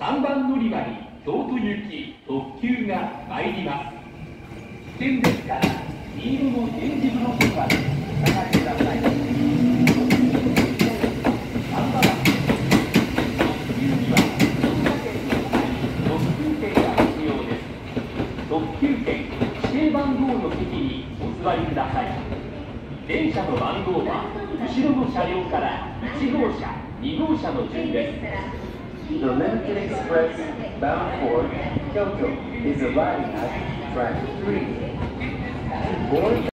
3番乗り場に京都行き特急が参ります。危険ですから黄色の点字ブロックまでお下がりください。3番特急には新潟県の際特急券が必要です。特急券指定番号の席にお座りください。電車の番号は後ろの車両から1号車、2号車の順です。 The Limited Express bound for Kyoto is arriving at track 3.